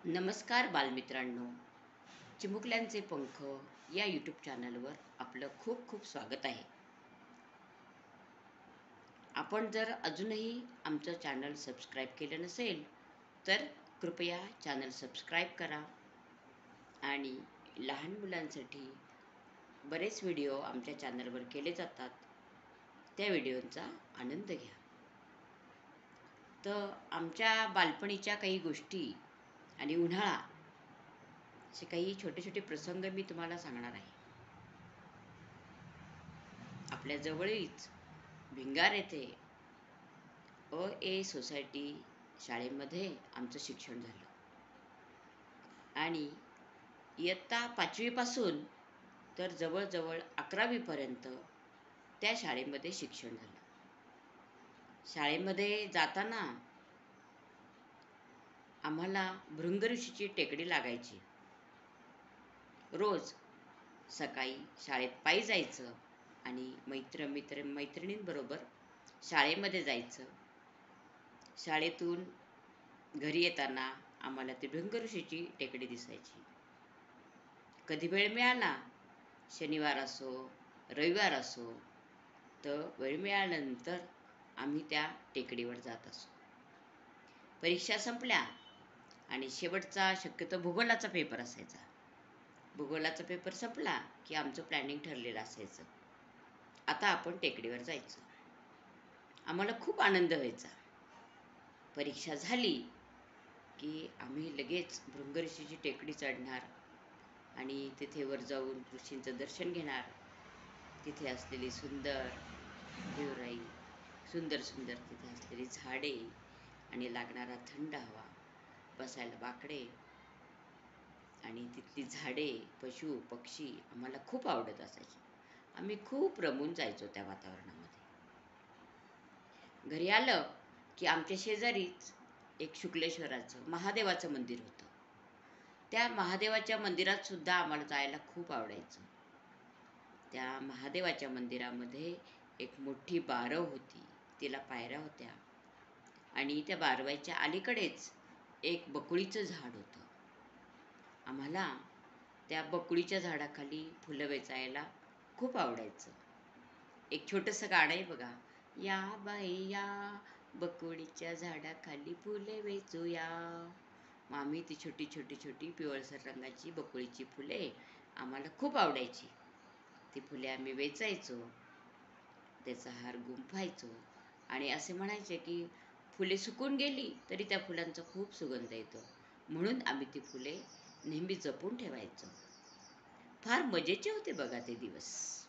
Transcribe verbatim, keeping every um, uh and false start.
नमस्कार बालमित्रांनो, चिमुकल्यांचे पंख या यूट्यूब चॅनलवर आपलं खूप खूप स्वागत आहे. आपण जर अजूनही आमचं चॅनल सबस्क्राईब केलं नसेल तर कृपया चॅनल सबस्क्राईब करा आणि लहान मुलांसाठी बरेच व्हिडिओ आमच्या चॅनलवर केले जातात, त्या व्हिडिओंचा आनंद घ्या. तर आमच्या बालपणीच्या काही गोष्टी आणि उन्हाळा असे काही छोटे छोटे प्रसंग मी तुम्हाला सांगणार आहे. आपल्या जवळीच भिंगार येथे अ ए सोसायटी शाळेमध्ये आमचं शिक्षण झालं आणि इयत्ता पाचवीपासून तर जवळजवळ अकरावीपर्यंत त्या शाळेमध्ये शिक्षण झालं. शाळेमध्ये जाताना आम्हाला भृंगऋषीची टेकडी लागायची. रोज सकाळी शाळेत पायी जायचं आणि मैत्र मित्र मैत्रिणींबरोबर शाळेमध्ये जायचं. शाळेतून घरी येताना आम्हाला ती भृंगऋषीची टेकडी दिसायची. कधी वेळ मिळाला, शनिवार असो रविवार असो, तर वेळ मिळाल्यानंतर आम्ही त्या टेकडीवर जात असो. परीक्षा संपल्या आणि शेवटचा शक्यतो भूगोलाचा पेपर असायचा. भूगोलाचा पेपर संपला की आमचं प्लॅनिंग ठरलेलं असायचं, आता आपण टेकडीवर जायचं. आम्हाला खूप आनंद व्हायचा. परीक्षा झाली की आम्ही लगेच भृंगऋषीची टेकडी चढणार आणि तिथे वर जाऊन ऋषींचं दर्शन घेणार. तिथे असलेली सुंदर देवराई, सुंदर सुंदर तिथे असलेली झाडे आणि लागणारा थंड हवा, बसायला बाकडे आणि तिथली झाडे, पशु पक्षी आम्हाला खूप आवडत असायचे. आम्ही खूप रमून जायचो त्या वातावरणामध्ये. घरी आलं की आमच्या शेजारीच एक शुक्लेश्वराचं महादेवाचं मंदिर होतं. त्या महादेवाच्या मंदिरात सुद्धा आम्हाला जायला खूप आवडायचं. त्या महादेवाच्या मंदिरामध्ये एक मोठी बारव होती, तिला पायऱ्या होत्या आणि त्या बारवाईच्या अलीकडेच एक बकुळीचं झाड होतं. आम्हाला त्या बकुळीच्या झाडाखाली फुलं वेचायला खूप आवडायचं. एक छोटंसं गाणं आहे बघा, या बाई या बकुळीच्या झाडाखाली फुले वेचूया. मग आम्ही ती छोटी छोटी छोटी पिवळसर रंगाची बकुळीची फुले आम्हाला खूप आवडायची. ती फुले आम्ही वेचायचो, त्याचा हार गुंफायचो आणि असे म्हणायचे की फुले सुकून गेली तरी त्या फुलांचा खूप सुगंध येतो, म्हणून आम्ही ती फुले नेहमी जपून ठेवायचो. फार मजेचे होते बघा ते दिवस.